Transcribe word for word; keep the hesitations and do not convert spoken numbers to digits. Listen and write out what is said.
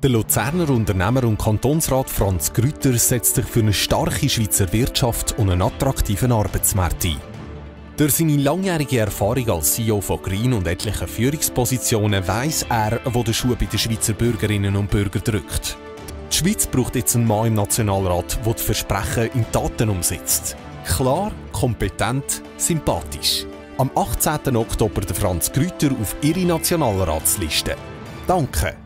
Der Luzerner Unternehmer und Kantonsrat Franz Grütter setzt sich für eine starke Schweizer Wirtschaft und einen attraktiven Arbeitsmarkt ein. Durch seine langjährige Erfahrung als C E O von Green und etlichen Führungspositionen weiss er, wo der Schuh bei den Schweizer Bürgerinnen und Bürgern drückt. Die Schweiz braucht jetzt einen Mann im Nationalrat, der die Versprechen in Taten umsetzt. Klar, kompetent, sympathisch. Am achtzehnten Oktober der Franz Grütter auf ihre Nationalratsliste. Danke!